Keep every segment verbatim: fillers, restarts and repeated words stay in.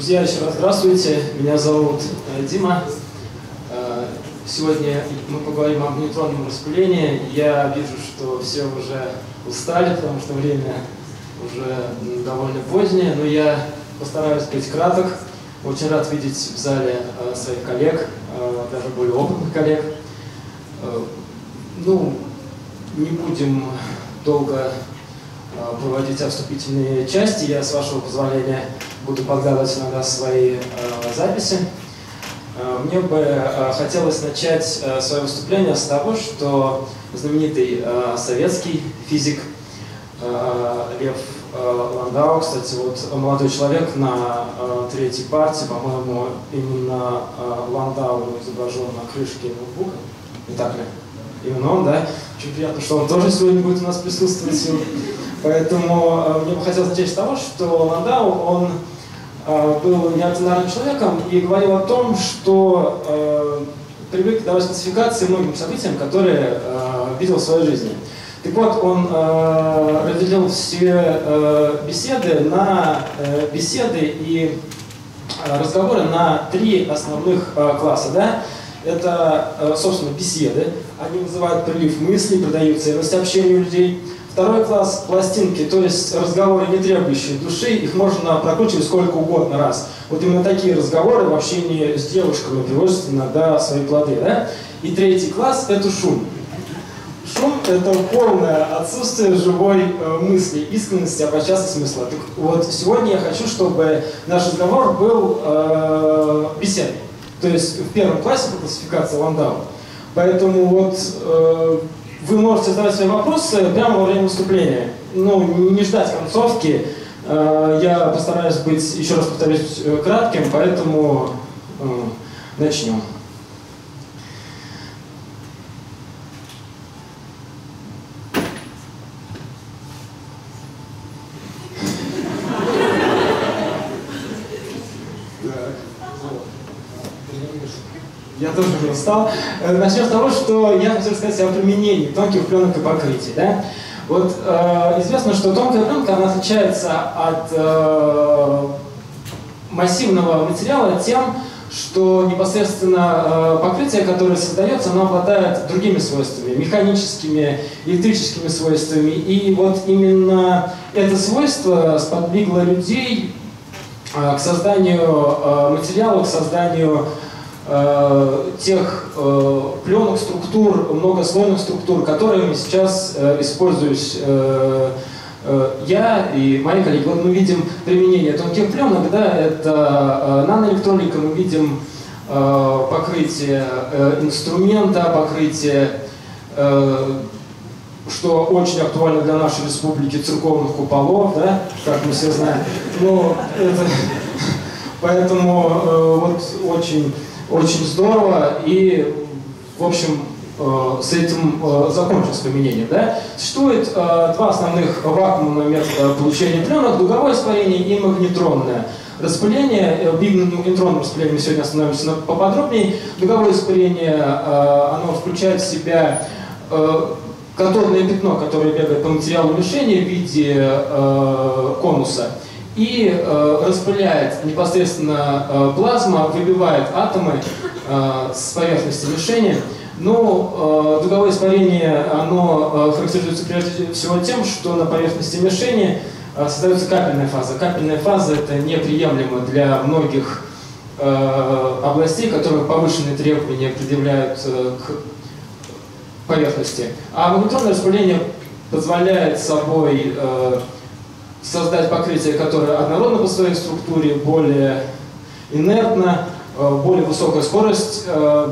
Друзья, еще раз здравствуйте. Меня зовут Дима. Сегодня мы поговорим о нейтронном распылении. Я вижу, что все уже устали, потому что время уже довольно позднее, но я постараюсь быть краток. Очень рад видеть в зале своих коллег, даже более опытных коллег. Ну, не будем долго проводить вступительные части. Я, с вашего позволения, буду подгадывать иногда свои записи. Мне бы э, хотелось начать э, свое выступление с того, что знаменитый э, советский физик э, Лев э, Ландау, кстати, вот молодой человек на э, третьей партии, по-моему, именно э, Ландау изображен на крышке ноутбука, не так ли? Именно он, да? Очень приятно, что он тоже сегодня будет у нас присутствовать. Поэтому э, мне бы хотелось начать с того, что Ландау, он был неординарным человеком и говорил о том, что э, привык давать классификации многим событиям, которые э, видел в своей жизни. Так вот, он э, разделил все э, беседы на э, беседы и э, разговоры на три основных э, класса. Да? Это, э, собственно, беседы. Они вызывают прилив мыслей, придают ценность общению людей. Второй класс – пластинки, то есть разговоры, не требующие души, их можно прокручивать сколько угодно раз. Вот именно такие разговоры в общении с девушками приводят иногда свои плоды. Да? И третий класс – это шум. Шум – это полное отсутствие живой э, мысли, искренности, а подчас и смысла. Так вот, сегодня я хочу, чтобы наш разговор был э, беседой. То есть в первом классе по классификации Ландау. Поэтому вот… Э, Вы можете задавать свои вопросы прямо во время выступления. Ну, не ждать концовки. Я постараюсь быть, еще раз повторюсь, кратким, поэтому начнем. Я тоже уже устал. Начнем с того, что я хочу сказать о применении тонких пленок и покрытий. Да? Вот э, известно, что тонкая пленка она отличается от э, массивного материала тем, что непосредственно э, покрытие, которое создается, оно обладает другими свойствами, механическими, электрическими свойствами. И вот именно это свойство сподвигло людей э, к созданию э, материала, к созданию тех э, пленок, структур, многослойных структур, которыми сейчас э, используюсь э, э, я и мои коллеги. Вот мы видим применение тонких пленок, да, это э, наноэлектроника, мы видим э, покрытие э, инструмента, покрытие, э, что очень актуально для нашей республики, церковных куполов, да, как мы все знаем. Но это, поэтому э, вот очень Очень здорово, и, в общем, э, с этим э, закончим с применением. Да? Существует э, два основных вакуумных метода получения пленок: дуговое испарение и магнетронное распыление. В магнетронном распылении мы сегодня остановимся поподробнее. Дуговое испарение, э, оно включает в себя э, катодное пятно, которое бегает по материалу мишени в виде э, конуса, и э, распыляет непосредственно э, плазма, выбивает атомы э, с поверхности мишени. Но э, дуговое испарение, оно э, характеризуется прежде всего тем, что на поверхности мишени э, создается капельная фаза. Капельная фаза – это неприемлемо для многих э, областей, которые повышенные требования предъявляют э, к поверхности. А магнетронное распыление позволяет собой э, создать покрытие, которое однородно по своей структуре, более инертно, более высокая скорость э,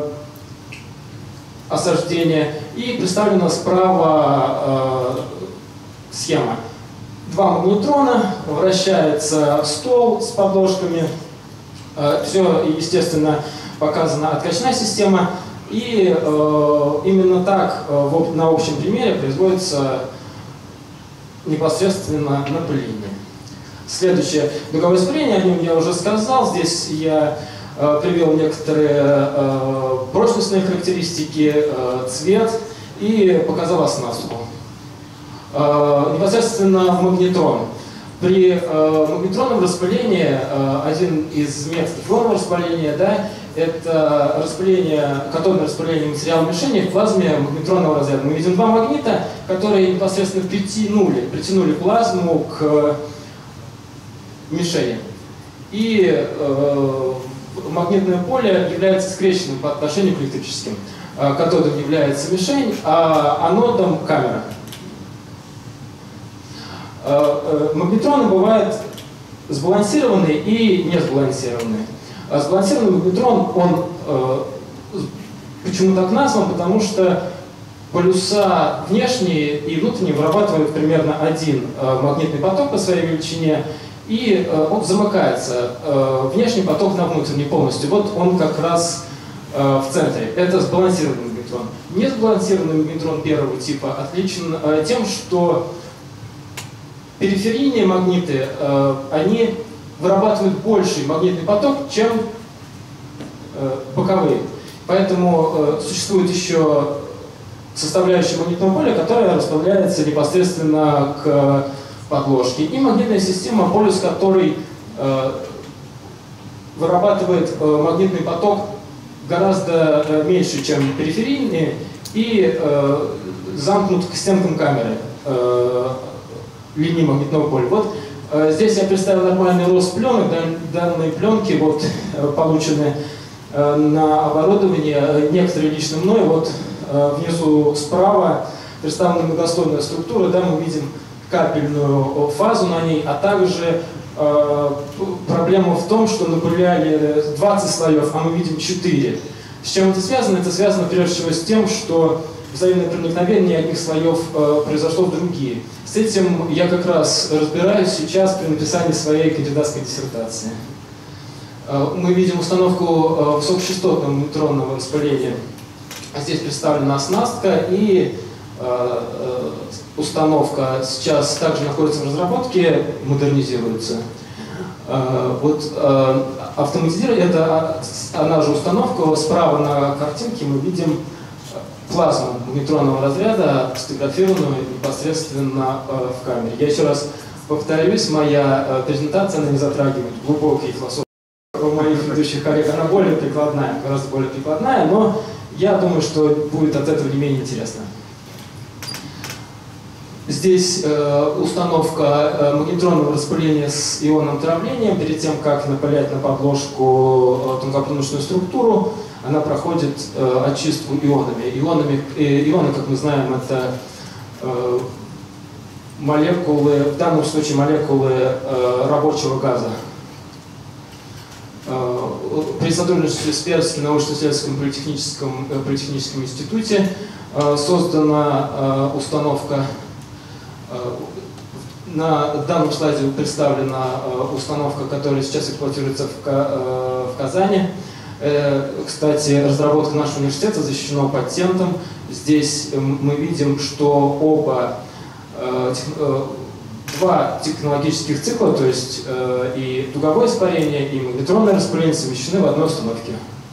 осаждения. И представлена справа э, схема. Два магнетрона, вращается стол с подложками. Э, все, естественно, показана откачная система. И э, именно так э, в, на общем примере производится непосредственно напыление. Следующее дуговое испарение, о нем я уже сказал. Здесь я э, привел некоторые э, прочностные характеристики, э, цвет и показал оснастку. Э, непосредственно в магнетрон. при э, магнитронном распылении э, один из методов ионного распыления, да, это распыление, катодное распыление материала мишени в плазме магнитронного разряда. Мы видим два магнита, которые непосредственно притянули, притянули плазму к мишени. И э, магнитное поле является скрещенным по отношению к электрическим. Э, катодом является мишень, а анодом камера. Магнитроны бывают сбалансированные и не сбалансированные. Сбалансированный магнетрон, он э, почему так назван? Потому что полюса внешние и внутренние вырабатывают примерно один э, магнитный поток по своей величине, и э, он замыкается, э, внешний поток на внутренний полностью. Вот он как раз э, в центре. Это сбалансированный магнетрон. Несбалансированный магнетрон первого типа отличен э, тем, что периферийные магниты, э, они вырабатывают больший магнитный поток, чем э, боковые. Поэтому э, существует еще составляющая магнитного поля, которая расставляется непосредственно к подложке. И магнитная система, полюс которой э, вырабатывает э, магнитный поток гораздо э, меньше, чем периферийные, и э, замкнут к стенкам камеры. Э, линии магнитного поля. Вот э, здесь я представил нормальный рост пленок. Дан, данные пленки вот, э, получены э, на оборудование, э, некоторые лично мной. Вот э, внизу справа представлена многослойная структура. Да, мы видим капельную фазу на ней, а также э, проблема в том, что напыляли двадцать слоев, а мы видим четыре. С чем это связано? Это связано прежде всего с тем, что взаимное проникновение одних слоев э, произошло в другие. С этим я как раз разбираюсь сейчас при написании своей кандидатской диссертации. Э, мы видим установку э, высокочастотного магнитронного распыления. Здесь представлена оснастка, и э, э, установка сейчас также находится в разработке, модернизируется. Э, вот э, автоматизирование, это она же установка. Справа на картинке мы видим плазму магнитронного разряда, сфотографированную непосредственно э, в камере. Я еще раз повторюсь, моя э, презентация, она не затрагивает глубокие философии у моих ведущих коллег, она более прикладная, гораздо более прикладная, но я думаю, что будет от этого не менее интересно. Здесь э, установка э, магнитронного распыления с ионным травлением. Перед тем, как напылять на подложку э, тонкопленочную структуру, она проходит э, очистку ионами. Ионами э, ионы, как мы знаем, это э, молекулы, в данном случае молекулы э, рабочего газа. Э, при сотрудничестве с Пермским научно-исследовательским политехническим, э, политехническим институте э, создана э, установка. На данном слайде представлена установка, которая сейчас эксплуатируется в Казани. Кстати, разработка нашего университета защищена патентом. Здесь мы видим, что оба два технологических цикла, то есть и дуговое испарение, и магнитронное распыление, совмещены в одной установке.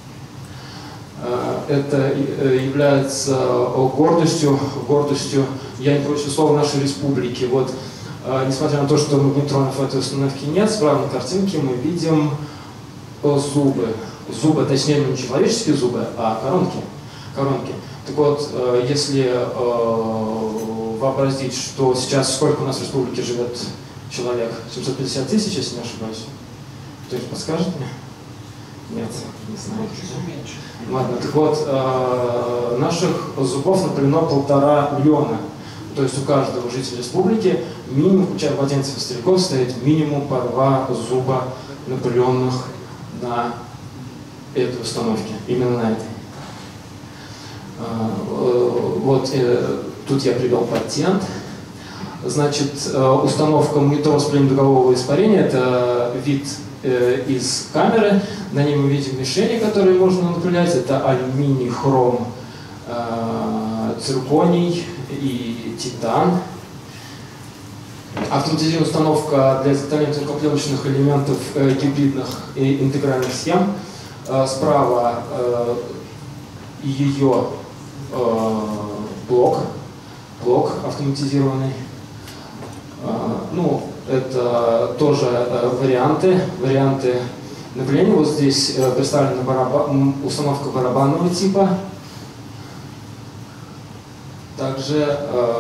Это является гордостью, гордостью, я не прочу слова, нашей республики. Вот, несмотря на то, что магнитронов в этой установке нет, справа на картинке мы видим зубы. Зубы, точнее, не человеческие зубы, а коронки. коронки. Так вот, если вообразить, что сейчас сколько у нас в республике живет человек? семьсот пятьдесят тысяч, если не ошибаюсь. Кто-нибудь подскажет мне? Нет, не знаю. Ладно, так вот, э, наших зубов напылено полтора миллиона. То есть у каждого жителя республики, минимум, включая младенцев и стариков, стоит минимум по два зуба, напыленных на этой установке, именно на этой. Э, э, вот э, тут я привел патент. Значит, э, установка магнитронного распыления дугового испарения – это вид из камеры. На ней мы видим мишени, которые можно напылять. Это алюминий, хром, цирконий и титан. Автоматизированная установка для изготовления тонкопленочных элементов гибридных и интегральных схем. Справа ее блок, блок автоматизированный. Ну, это тоже варианты, варианты напыления. Вот здесь представлена барабан, установка барабанного типа. Также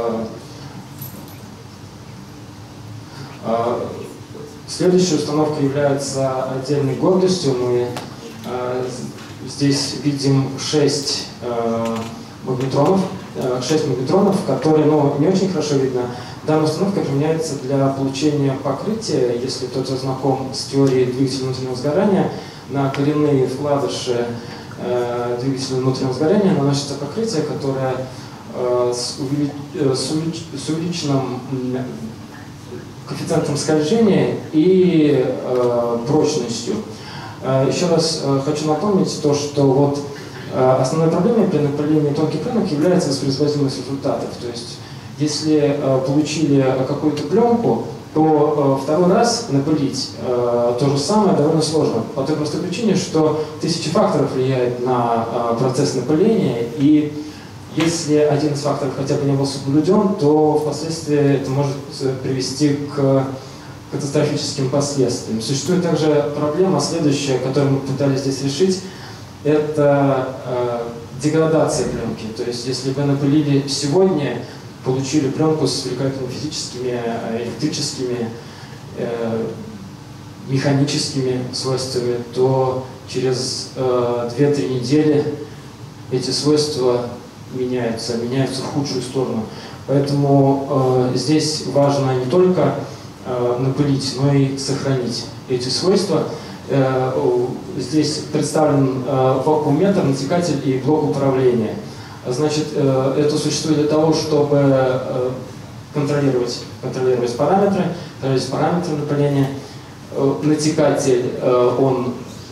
следующая установка является отдельной гордостью. Мы здесь видим шесть магнетронов, шесть магнетронов, которые, ну, не очень хорошо видно. Данная установка применяется для получения покрытия, если кто-то знаком с теорией двигателя внутреннего сгорания, на коренные вкладыши э, двигателя внутреннего сгорания наносится покрытие, которое э, с, увели... с, увелич... с увеличенным коэффициентом скольжения и э, прочностью. Э, еще раз э, хочу напомнить то, что вот э, основной проблемой при напылении тонких пленок является воспроизводимость результатов. То есть, если э, получили какую-то пленку, то э, второй раз напылить э, то же самое довольно сложно. По той простой причине, что тысячи факторов влияют на э, процесс напыления, и если один из факторов хотя бы не был соблюден, то впоследствии это может привести к катастрофическим последствиям. Существует также проблема следующая, которую мы пытались здесь решить, это э, деградация пленки. То есть, если вы напылили сегодня, получили пленку с великолепными физическими, электрическими, э, механическими свойствами, то через э, две-три недели эти свойства меняются, меняются в худшую сторону. Поэтому э, здесь важно не только э, напылить, но и сохранить эти свойства. Э, здесь представлен э, вакуумметр, натекатель и блок управления. Значит, это существует для того, чтобы контролировать, контролировать параметры, контролировать параметры напыления. Натекатель, он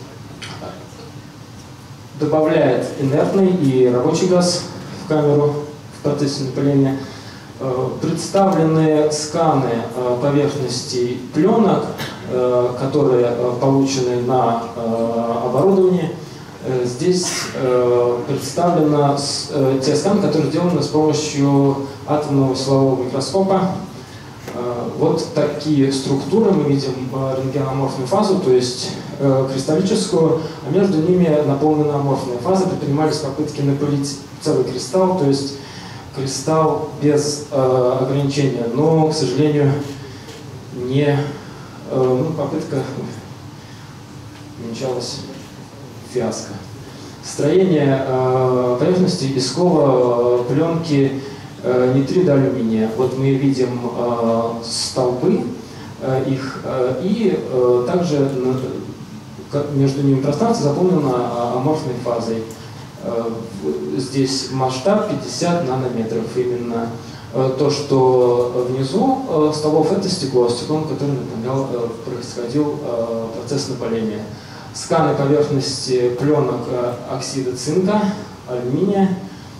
добавляет инертный и рабочий газ в камеру в процессе напыления. Представлены сканы поверхностей пленок, которые получены на оборудовании. Здесь э, представлены э, те сканы, которые сделаны с помощью атомного силового микроскопа. Э, вот такие структуры мы видим: э, рентгеноморфную фазу, то есть э, кристаллическую, а между ними наполнена аморфная фаза. Предпринимались попытки напылить целый кристалл, то есть кристалл без э, ограничения, но, к сожалению, не, э, ну, попытка венчалась фиаско. Строение э, поверхности из кола э, пленки э, нитрида алюминия. Вот мы видим э, столбы э, их, э, и э, также э, между ними пространство заполнено аморфной фазой. Э, здесь масштаб пятьдесят нанометров. Именно э, то, что внизу э, столбов, это стекло, стеклом, которым напоминал, э, происходил э, процесс напыления. Сканы поверхности пленок оксида цинка, алюминия,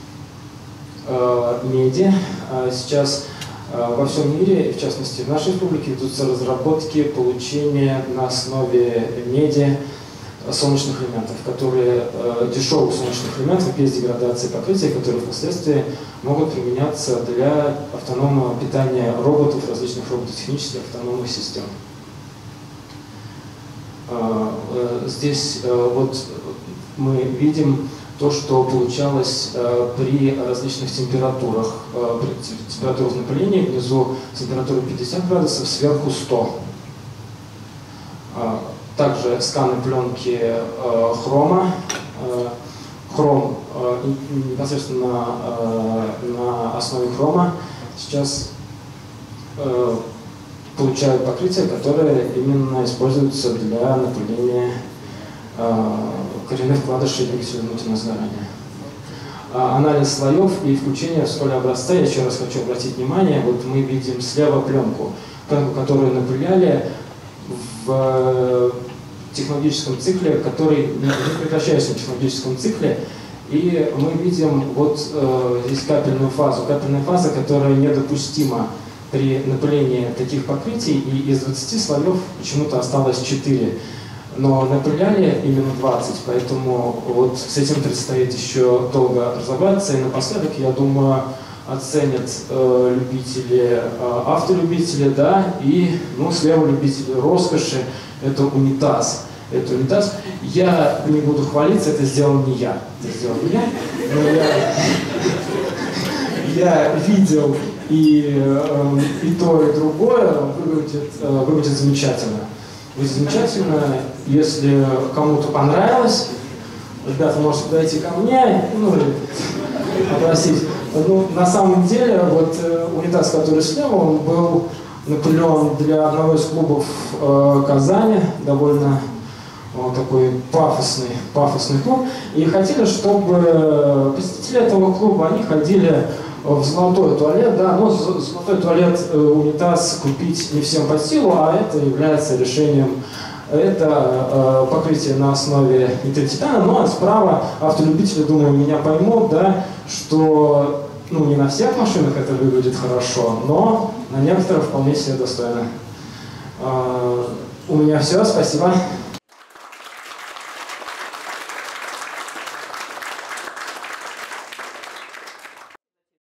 э, меди. Сейчас э, во всем мире, в частности в нашей республике, ведутся разработки получения на основе меди солнечных элементов, которые, э, дешевых солнечных элементов без деградации покрытия, которые впоследствии могут применяться для автономного питания роботов, различных робототехнических автономных систем. Здесь вот мы видим то, что получалось при различных температурах. При температурах напыления внизу температура пятьдесят градусов, сверху сто. Также сканы пленки хрома. Хром непосредственно на основе хрома сейчас получают покрытие, которое именно используется для напыления э, коренных вкладышей двигателя внутреннего сгорания. А, анализ слоев и включение в соли образца. Я еще раз хочу обратить внимание, вот мы видим слева пленку, пленку, которую напыляли в э, технологическом цикле, который не прекращается в технологическом цикле, и мы видим вот э, здесь капельную фазу, капельная фаза, которая недопустима при напылении таких покрытий, и из двадцати слоев почему-то осталось четыре. Но напыляли именно двадцать, поэтому вот с этим предстоит еще долго разобраться. И напоследок, я думаю, оценят э, любители, э, автолюбители, да, и, ну, слева любители роскоши, это унитаз. Это унитаз. Я не буду хвалиться, это сделал не я. Это сделал не я, но я, я видел и, э, и то, и другое выглядит, э, выглядит замечательно. Выглядит замечательно, если кому-то понравилось, ребята, можете подойти ко мне, ну, попросить. Ну, на самом деле, вот э, унитаз, который слева, он был напылен для одного из клубов э, Казани, довольно э, такой пафосный, пафосный клуб. И хотели, чтобы посетители этого клуба, они ходили в золотой туалет, да, но золотой туалет, э, унитаз купить не всем по силу, а это является решением. Это э, покрытие на основе нитротитана, но справа автолюбители, думаю, меня поймут, да, что, ну, не на всех машинах это выглядит хорошо, но на некоторых вполне себе достойно. Э, у меня все, спасибо.